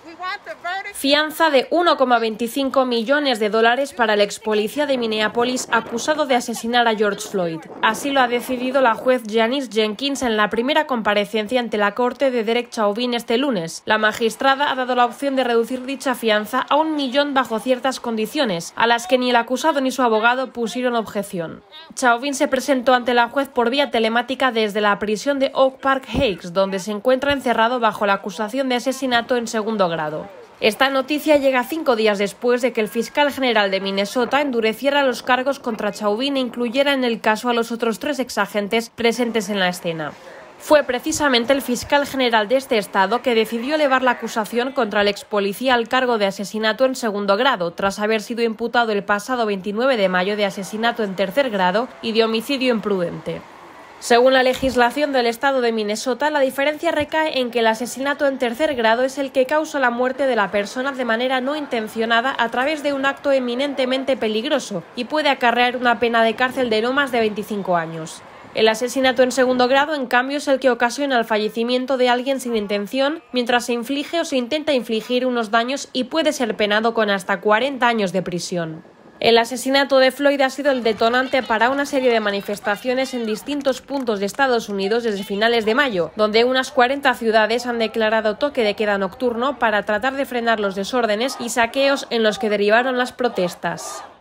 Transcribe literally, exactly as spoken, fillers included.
Fianza de uno coma veinticinco millones de dólares para el ex policía de Minneapolis acusado de asesinar a George Floyd. Así lo ha decidido la juez Janice Jenkins en la primera comparecencia ante la corte de Derek Chauvin este lunes. La magistrada ha dado la opción de reducir dicha fianza a un millón bajo ciertas condiciones, a las que ni el acusado ni su abogado pusieron objeción. Chauvin se presentó ante la juez por vía telemática desde la prisión de Oak Park Heights, donde se encuentra encerrado bajo la acusación de asesinato en segundo grado. Esta noticia llega cinco días después de que el fiscal general de Minnesota endureciera los cargos contra Chauvin e incluyera en el caso a los otros tres exagentes presentes en la escena. Fue precisamente el fiscal general de este estado que decidió elevar la acusación contra el ex policía al cargo de asesinato en segundo grado, tras haber sido imputado el pasado veintinueve de mayo de asesinato en tercer grado y de homicidio imprudente. Según la legislación del estado de Minnesota, la diferencia recae en que el asesinato en tercer grado es el que causa la muerte de la persona de manera no intencionada a través de un acto eminentemente peligroso y puede acarrear una pena de cárcel de no más de veinticinco años. El asesinato en segundo grado, en cambio, es el que ocasiona el fallecimiento de alguien sin intención mientras se inflige o se intenta infligir unos daños y puede ser penado con hasta cuarenta años de prisión. El asesinato de Floyd ha sido el detonante para una serie de manifestaciones en distintos puntos de Estados Unidos desde finales de mayo, donde unas cuarenta ciudades han declarado toque de queda nocturno para tratar de frenar los desórdenes y saqueos en los que derivaron las protestas.